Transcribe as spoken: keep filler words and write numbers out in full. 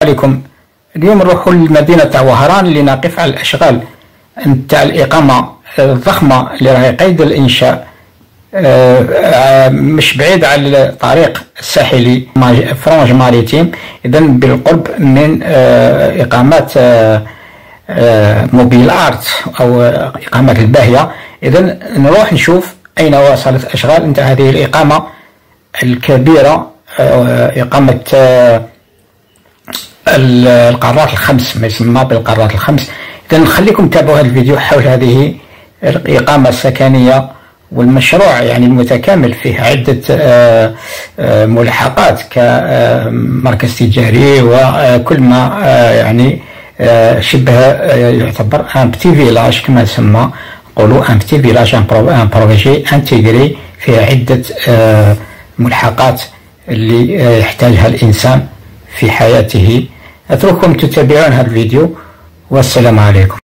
عليكم. اليوم نروحوا لمدينة تاع وهران لنقف على الأشغال نتاع الإقامة الضخمة اللي راهي قيد الإنشاء، مش بعيد على الطريق الساحلي فرونج ماريتيم، إذا بالقرب من إقامات موبيل آرت أو إقامات الباهية. إذا نروح نشوف أين وصلت أشغال نتاع هذه الإقامة الكبيرة، إقامة القارات الخمس، ما يسمى بالقارات الخمس. إذا نخليكم تتابعوا هذا الفيديو حول هذه الإقامة السكنية والمشروع يعني المتكامل، فيه عدة ملحقات كمركز تجاري وكل ما يعني شبه يعتبر ان بتي فيلاج كما يسمى، نقولوا ان بتي فيلاج ان بروجي انتيغري، فيها عدة ملحقات اللي يحتاجها الإنسان في حياته. أترككم تتابعون هذا الفيديو والسلام عليكم.